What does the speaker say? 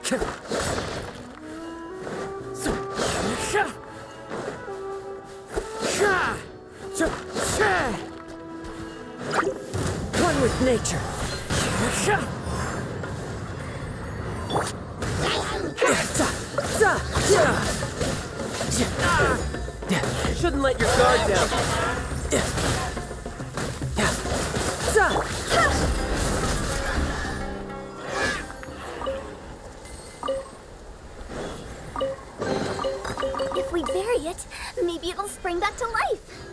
One with nature. Shouldn't let your guard down. If we bury it, maybe it'll spring back to life.